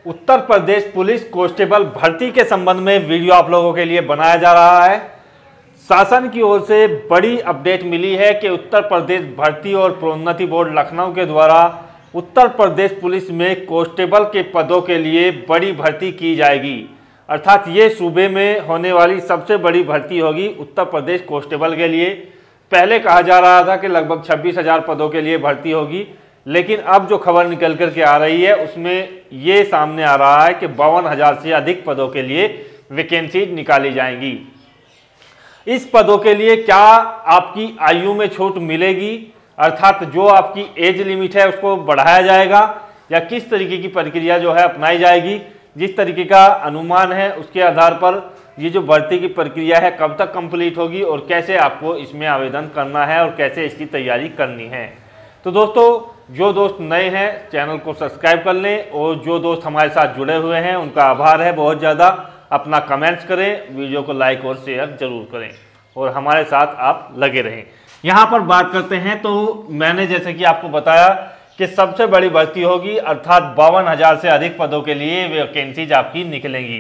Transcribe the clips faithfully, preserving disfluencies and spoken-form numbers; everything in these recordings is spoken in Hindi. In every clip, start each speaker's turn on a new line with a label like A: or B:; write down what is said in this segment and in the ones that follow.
A: उत्तर प्रदेश पुलिस कांस्टेबल भर्ती के संबंध में वीडियो आप लोगों के लिए बनाया जा रहा है। शासन की ओर से बड़ी अपडेट मिली है कि उत्तर प्रदेश भर्ती और प्रोन्नति बोर्ड लखनऊ के द्वारा उत्तर प्रदेश पुलिस में कांस्टेबल के पदों के लिए बड़ी भर्ती की जाएगी। अर्थात ये सूबे में होने वाली सबसे बड़ी भर्ती होगी उत्तर प्रदेश कांस्टेबल के लिए। पहले कहा जा रहा था कि लगभग छब्बीस हजार पदों के लिए भर्ती होगी, लेकिन अब जो खबर निकल कर के आ रही है उसमें ये सामने आ रहा है कि बावन हजार से अधिक पदों के लिए वैकेंसी निकाली जाएंगी। इस पदों के लिए क्या आपकी आयु में छूट मिलेगी, अर्थात जो आपकी एज लिमिट है उसको बढ़ाया जाएगा या किस तरीके की प्रक्रिया जो है अपनाई जाएगी। जिस तरीके का अनुमान है उसके आधार पर ये जो भर्ती की प्रक्रिया है कब तक कंप्लीट होगी और कैसे आपको इसमें आवेदन करना है और कैसे इसकी तैयारी करनी है। तो दोस्तों, जो दोस्त नए हैं चैनल को सब्सक्राइब कर लें और जो दोस्त हमारे साथ जुड़े हुए हैं उनका आभार है बहुत ज़्यादा। अपना कमेंट्स करें, वीडियो को लाइक और शेयर जरूर करें और हमारे साथ आप लगे रहें। यहाँ पर बात करते हैं तो मैंने जैसे कि आपको बताया कि सबसे बड़ी भर्ती होगी, अर्थात बावन हजार से अधिक पदों के लिए वैकेंसीज आपकी निकलेंगी।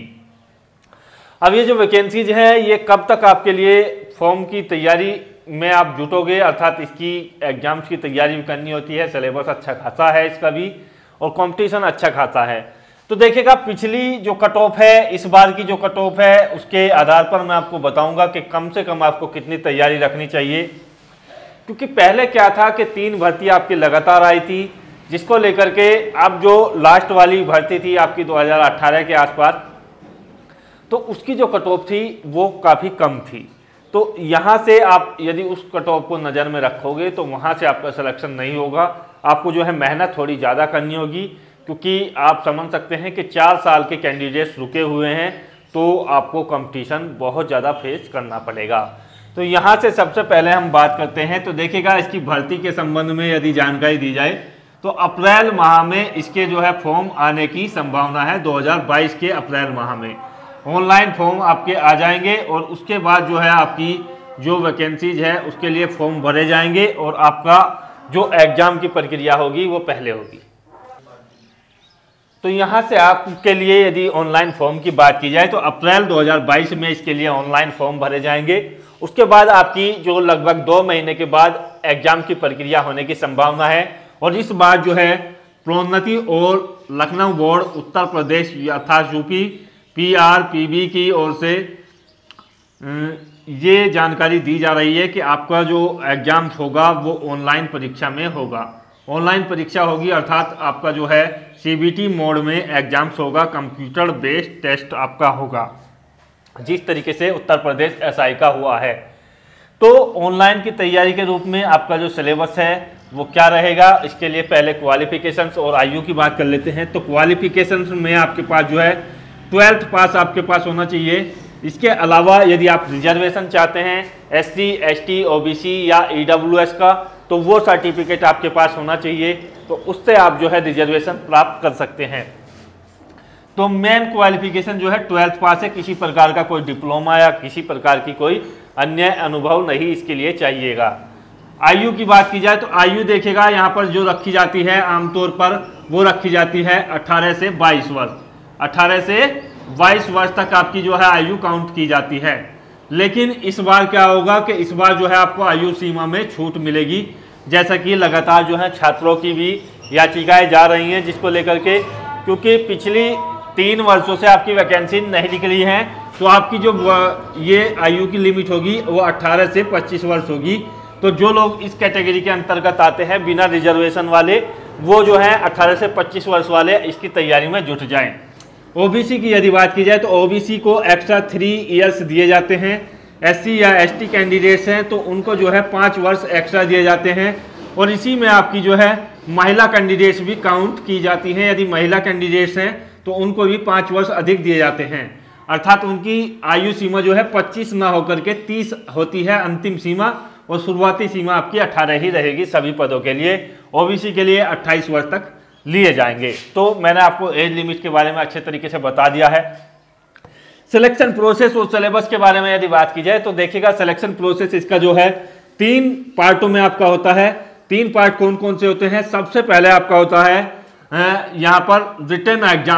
A: अब ये जो वैकेंसीज है ये कब तक आपके लिए फॉर्म की तैयारी में आप जुटोगे, अर्थात इसकी एग्जाम्स की तैयारी भी करनी होती है। सिलेबस अच्छा खासा है इसका भी और कंपटीशन अच्छा खासा है। तो देखिएगा, पिछली जो कट ऑफ है, इस बार की जो कट ऑफ है उसके आधार पर मैं आपको बताऊंगा कि कम से कम आपको कितनी तैयारी रखनी चाहिए। क्योंकि पहले क्या था कि तीन भर्ती आपकी लगातार आई थी, जिसको लेकर के अब जो लास्ट वाली भर्ती थी आपकी दो हज़ार अठारह के आसपास, तो उसकी जो कट ऑफ थी वो काफ़ी कम थी। तो यहाँ से आप यदि उस कट ऑफ को नज़र में रखोगे तो वहाँ से आपका सिलेक्शन नहीं होगा। आपको जो है मेहनत थोड़ी ज़्यादा करनी होगी, क्योंकि आप समझ सकते हैं कि चार साल के कैंडिडेट्स रुके हुए हैं, तो आपको कंपटीशन बहुत ज़्यादा फेस करना पड़ेगा। तो यहाँ से सबसे पहले हम बात करते हैं। तो देखिएगा, इसकी भर्ती के संबंध में यदि जानकारी दी जाए तो अप्रैल माह में इसके जो है फॉर्म आने की संभावना है। दो हज़ार बाईस के अप्रैल माह में ऑनलाइन फॉर्म आपके आ जाएंगे और उसके बाद जो है आपकी जो वैकेंसीज है उसके लिए फॉर्म भरे जाएंगे और आपका जो एग्जाम की प्रक्रिया होगी वो पहले होगी। तो यहाँ से आपके लिए यदि ऑनलाइन फॉर्म की बात की जाए तो अप्रैल दो हज़ार बाईस में इसके लिए ऑनलाइन फॉर्म भरे जाएंगे। उसके बाद आपकी जो लगभग दो महीने के बाद एग्जाम की प्रक्रिया होने की संभावना है। और इस बार जो है प्रोन्नति और लखनऊ बोर्ड उत्तर प्रदेश अर्थात UP P R P B की ओर से ये जानकारी दी जा रही है कि आपका जो एग्जाम होगा वो ऑनलाइन परीक्षा में होगा। ऑनलाइन परीक्षा होगी, अर्थात आपका जो है सी बी टी मोड में एग्जाम्स होगा, कंप्यूटर बेस्ड टेस्ट आपका होगा, जिस तरीके से उत्तर प्रदेश एस आई का हुआ है। तो ऑनलाइन की तैयारी के रूप में आपका जो सिलेबस है वो क्या रहेगा, इसके लिए पहले क्वालिफिकेशंस और आयु की बात कर लेते हैं। तो क्वालिफिकेशंस में आपके पास जो है ट्वेल्थ पास आपके पास होना चाहिए। इसके अलावा यदि आप रिजर्वेशन चाहते हैं S C S T O B C या ई डब्ल्यू एस का, तो वो सर्टिफिकेट आपके पास होना चाहिए। तो उससे आप जो है रिजर्वेशन प्राप्त कर सकते हैं। तो मेन क्वालिफिकेशन जो है ट्वेल्थ पास है, किसी प्रकार का कोई डिप्लोमा या किसी प्रकार की कोई अन्य अनुभव नहीं इसके लिए चाहिएगा। आयु की बात की जाए तो आयु देखिएगा, यहाँ पर जो रखी जाती है आमतौर पर वो रखी जाती है अठारह से बाईस वर्ष। अठारह से बाईस वर्ष तक आपकी जो है आयु काउंट की जाती है। लेकिन इस बार क्या होगा कि इस बार जो है आपको आयु सीमा में छूट मिलेगी, जैसा कि लगातार जो है छात्रों की भी याचिकाएं जा रही हैं, जिसको लेकर के क्योंकि पिछली तीन वर्षों से आपकी वैकेंसी नहीं निकली है, तो आपकी जो ये आयु की लिमिट होगी वो अठारह से पच्चीस वर्ष होगी। तो जो लोग इस कैटेगरी के अंतर्गत आते हैं बिना रिजर्वेशन वाले, वो जो है अठारह से पच्चीस वर्ष वाले इसकी तैयारी में जुट जाएं। ओबीसी की यदि बात की जाए तो ओबीसी को एक्स्ट्रा थ्री इयर्स दिए जाते हैं। एससी या एसटी कैंडिडेट्स हैं तो उनको जो है पाँच वर्ष एक्स्ट्रा दिए जाते हैं। और इसी में आपकी जो है महिला कैंडिडेट्स भी काउंट की जाती हैं। यदि महिला कैंडिडेट्स हैं तो उनको भी पाँच वर्ष अधिक दिए जाते हैं, अर्थात उनकी आयु सीमा जो है पच्चीस ना होकर के तीस होती है अंतिम सीमा, और शुरुआती सीमा आपकी अठारह ही रहेगी सभी पदों के लिए। ओबीसी के लिए अट्ठाईस वर्ष तक लिए जाएंगे। तो मैंने आपको एज लिमिट के बारे में अच्छे तरीके से बता दिया है। सिलेक्शन प्रोसेस और सिलेबस के बारे में यदि बात की जाए तो देखिएगा, सिलेक्शन प्रोसेस इसका जो है तीन पार्टों में आपका होता है। तीन पार्ट कौन कौन से होते हैं? सबसे पहले आपका होता है यहाँ पर रिटन एग्जाम्स,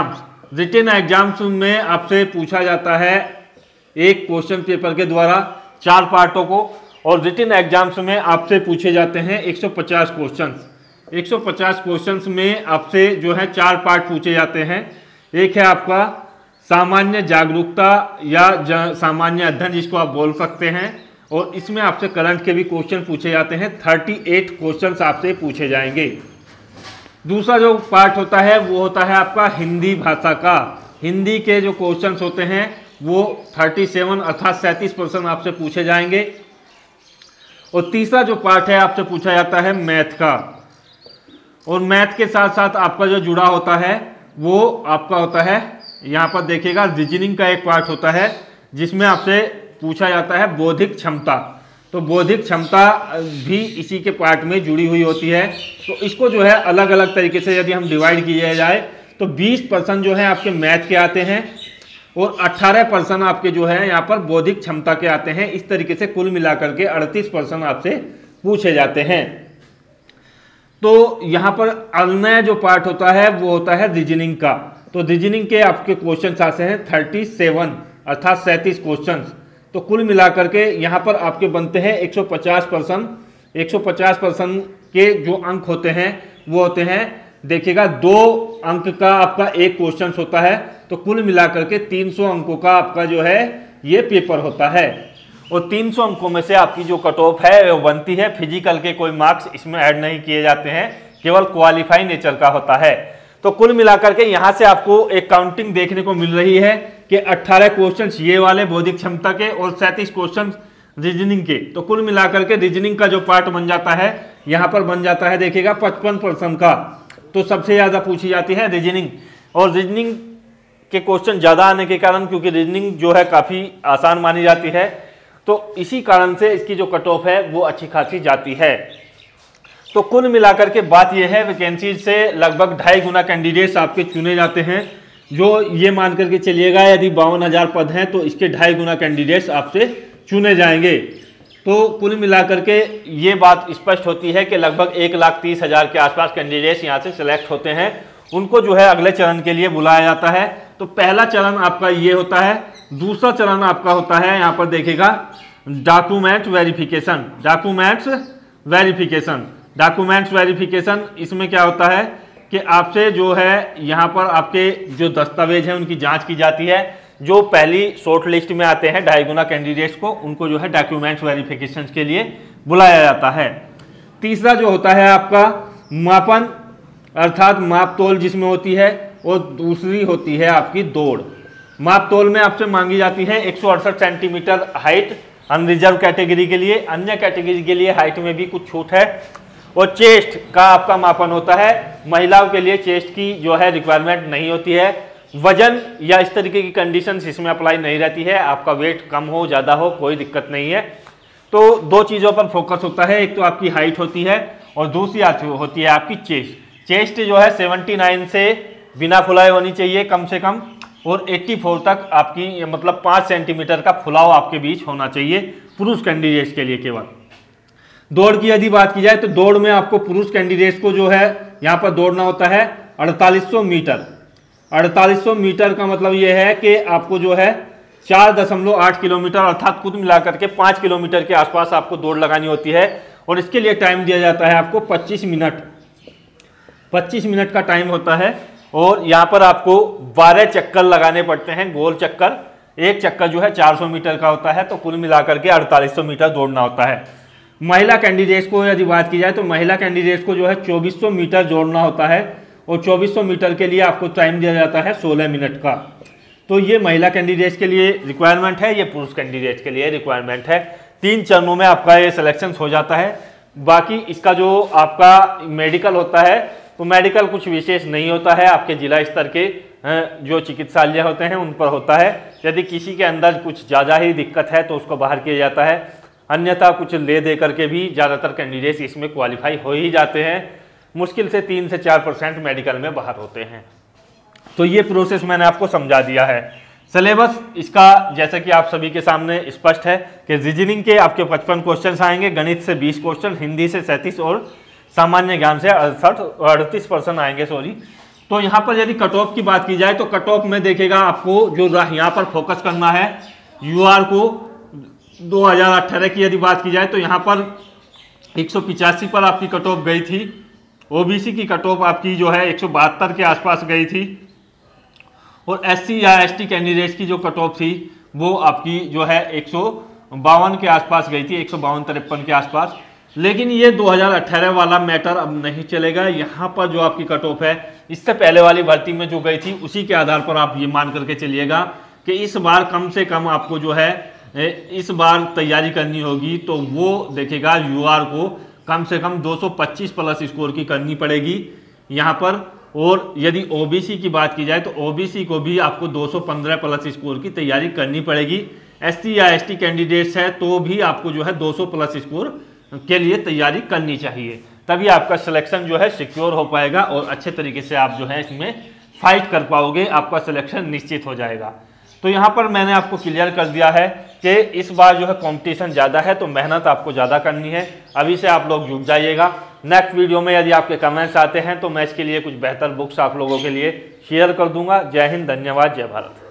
A: रिटन एग्जाम्स में आपसे पूछा जाता है एक क्वेश्चन पेपर के द्वारा चार पार्टों को, और रिटन एग्जाम्स में आपसे पूछे जाते हैं एक सौ पचास क्वेश्चंस। एक सौ पचास क्वेश्चंस में आपसे जो है चार पार्ट पूछे जाते हैं। एक है आपका सामान्य जागरूकता या सामान्य अध्ययन, जिसको आप बोल सकते हैं, और इसमें आपसे करंट के भी क्वेश्चन पूछे जाते हैं। अड़तीस क्वेश्चंस आपसे पूछे जाएंगे। दूसरा जो पार्ट होता है वो होता है आपका हिंदी भाषा का। हिंदी के जो क्वेश्चंस होते हैं वो सैंतीस अर्थात सैंतीस परसेंट आपसे पूछे जाएंगे। और तीसरा जो पार्ट है आपसे पूछा जाता है मैथ का, और मैथ के साथ साथ आपका जो जुड़ा होता है वो आपका होता है, यहाँ पर देखिएगा रीजनिंग का एक पार्ट होता है जिसमें आपसे पूछा जाता है बौद्धिक क्षमता। तो बौद्धिक क्षमता भी इसी के पार्ट में जुड़ी हुई होती है। तो इसको जो है अलग अलग तरीके से यदि हम डिवाइड किया जाए तो बीस परसेंट जो है आपके मैथ के आते हैं और अट्ठारह परसेंट आपके जो है यहाँ पर बौद्धिक क्षमता के आते हैं। इस तरीके से कुल मिलाकर के अड़तीस परसेंट आपसे पूछे जाते हैं। तो यहाँ पर अन्य जो पार्ट होता है वो होता है रीजनिंग का। तो रीजनिंग के आपके क्वेश्चन आते हैं सैंतीस अर्थात सैंतीस क्वेश्चन। तो कुल मिलाकर के यहाँ पर आपके बनते हैं एक सौ पचास परसेंट। एक सौ पचास परसेंट के जो अंक होते हैं वो होते हैं, देखिएगा दो अंक का आपका एक क्वेश्चन होता है। तो कुल मिलाकर के तीन सौ अंकों का आपका जो है ये पेपर होता है। और तीन सौ अंकों में से आपकी जो कट ऑफ है वो बनती है। फिजिकल के कोई मार्क्स इसमें ऐड नहीं किए जाते हैं, केवल क्वालिफाई नेचर का होता है। तो कुल मिलाकर के यहाँ से आपको एक काउंटिंग देखने को मिल रही है कि अट्ठारह क्वेश्चंस ये वाले बौद्धिक क्षमता के और सैंतीस क्वेश्चंस रीजनिंग के। तो कुल मिलाकर के रीजनिंग का जो पार्ट बन जाता है यहाँ पर बन जाता है देखिएगा पचपन परसेंट का। तो सबसे ज़्यादा पूछी जाती है रीजनिंग, और रीजनिंग के क्वेश्चन ज़्यादा आने के कारण, क्योंकि रीजनिंग जो है काफ़ी आसान मानी जाती है, तो इसी कारण से इसकी जो कट ऑफ है वो अच्छी खासी जाती है। तो कुल मिलाकर के बात यह है वैकेंसी से लगभग ढाई गुना कैंडिडेट्स आपके चुने जाते हैं। जो ये मान करके चलिएगा यदि बावन हज़ार पद हैं तो इसके ढाई गुना कैंडिडेट्स आपसे चुने जाएंगे। तो कुल मिलाकर के ये बात स्पष्ट होती है कि लगभग एक लाख तीस हज़ार के आसपास कैंडिडेट्स यहाँ से सिलेक्ट होते हैं। उनको जो है अगले चरण के लिए बुलाया जाता है। तो पहला चरण आपका ये होता है। दूसरा चरण आपका होता है, यहाँ पर देखिएगा document verification. Documents verification documents verification इसमें क्या होता है कि आपसे जो है यहाँ पर आपके जो दस्तावेज हैं उनकी जांच की जाती है। जो पहली शॉर्ट लिस्ट में आते हैं ढाई गुना कैंडिडेट्स को, उनको जो है डॉक्यूमेंट्स वेरिफिकेशन के लिए बुलाया जाता है। तीसरा जो होता है आपका मापन अर्थात माप तोल जिसमें होती है, और दूसरी होती है आपकी दौड़। माप तोल में आपसे मांगी जाती है एक सौ अड़सठ सेंटीमीटर हाइट अनरिजर्व कैटेगरी के लिए। अन्य कैटेगरी के लिए हाइट में भी कुछ छूट है। और चेस्ट का आपका मापन होता है। महिलाओं के लिए चेस्ट की जो है रिक्वायरमेंट नहीं होती है। वजन या इस तरीके की कंडीशंस इसमें अप्लाई नहीं रहती है। आपका वेट कम हो ज़्यादा हो कोई दिक्कत नहीं है। तो दो चीज़ों पर फोकस होता है, एक तो आपकी हाइट होती है और दूसरी होती है आपकी चेस्ट। चेस्ट जो है उन्यासी से बिना फुलाए होनी चाहिए कम से कम, और चौरासी तक आपकी मतलब पाँच सेंटीमीटर का फुलाव आपके बीच होना चाहिए पुरुष कैंडिडेट्स के लिए केवल। दौड़ की यदि बात की जाए तो दौड़ में आपको पुरुष कैंडिडेट्स को जो है यहाँ पर दौड़ना होता है अड़तालीस सौ मीटर। अड़तालीस सौ मीटर का मतलब ये है कि आपको जो है चार दशमलव आठ किलोमीटर अर्थात कुल मिलाकर के पाँच किलोमीटर के आसपास आपको दौड़ लगानी होती है। और इसके लिए टाइम दिया जाता है आपको पच्चीस मिनट पच्चीस मिनट का टाइम होता है। और यहाँ पर आपको बारह चक्कर लगाने पड़ते हैं, गोल चक्कर। एक चक्कर जो है चार सौ मीटर का होता है। तो कुल मिलाकर के अड़तालीस सौ मीटर दौड़ना होता है। महिला कैंडिडेट्स को यदि बात की जाए तो महिला कैंडिडेट्स को जो है चौबीस सौ मीटर दौड़ना होता है, और चौबीस सौ मीटर के लिए आपको टाइम दिया जाता है सोलह मिनट का। तो ये महिला कैंडिडेट्स के लिए रिक्वायरमेंट है, ये पुरुष कैंडिडेट्स के लिए रिक्वायरमेंट है। तीन चरणों में आपका ये सिलेक्शन हो जाता है। बाकी इसका जो आपका मेडिकल होता है तो मेडिकल कुछ विशेष नहीं होता है, आपके जिला स्तर के जो चिकित्सालय होते हैं उन पर होता है। यदि किसी के अंदर कुछ ज़्यादा ही दिक्कत है तो उसको बाहर किया जाता है, अन्यथा कुछ ले दे करके भी ज़्यादातर कैंडिडेट्स इसमें क्वालिफाई हो ही जाते हैं। मुश्किल से तीन से चार परसेंट मेडिकल में बाहर होते हैं। तो ये प्रोसेस मैंने आपको समझा दिया है। सिलेबस इसका जैसा कि आप सभी के सामने स्पष्ट है कि रीजनिंग के आपके पचपन क्वेश्चन आएंगे, गणित से बीस क्वेश्चन, हिंदी से सैंतीस और सामान्य ज्ञान से अड़सठ अड़तीस परसेंट आएंगे सॉरी। तो यहाँ पर यदि कट ऑफ की बात की जाए तो कट ऑफ में देखेगा आपको जो यहाँ पर फोकस करना है यूआर को दो हज़ार अठारह की यदि बात की जाए तो यहाँ पर एक सौ पिचासी पर आपकी कट ऑफ गई थी। ओबीसी की कट ऑफ आपकी जो है एक सौ बहत्तर के आसपास गई थी और एससी या एसटी कैंडिडेट्स की जो कट ऑफ थी वो आपकी जो है एक सौ बावन के आसपास गई थी, एक सौ बावन तिरपन के आसपास। लेकिन ये दो हज़ार अठारह वाला मैटर अब नहीं चलेगा। यहाँ पर जो आपकी कट ऑफ है इससे पहले वाली भर्ती में जो गई थी उसी के आधार पर आप ये मान करके चलिएगा कि इस बार कम से कम आपको जो है इस बार तैयारी करनी होगी तो वो देखेगा यूआर को कम से कम दो सौ पच्चीस प्लस स्कोर की करनी पड़ेगी यहाँ पर। और यदि ओबीसी की बात की जाए तो ओबीसी को भी आपको दो सौ पंद्रह प्लस स्कोर की तैयारी करनी पड़ेगी। एससी या एसटी कैंडिडेट्स है तो भी आपको जो है दो सौ प्लस स्कोर के लिए तैयारी करनी चाहिए, तभी आपका सिलेक्शन जो है सिक्योर हो पाएगा और अच्छे तरीके से आप जो है इसमें फाइट कर पाओगे, आपका सिलेक्शन निश्चित हो जाएगा। तो यहाँ पर मैंने आपको क्लियर कर दिया है कि इस बार जो है कंपटीशन ज़्यादा है तो मेहनत आपको ज़्यादा करनी है, अभी से आप लोग जुट जाइएगा। नेक्स्ट वीडियो में यदि आपके कमेंट्स आते हैं तो मैं इसके लिए कुछ बेहतर बुक्स आप लोगों के लिए शेयर कर दूंगा। जय हिंद, धन्यवाद, जय भारत।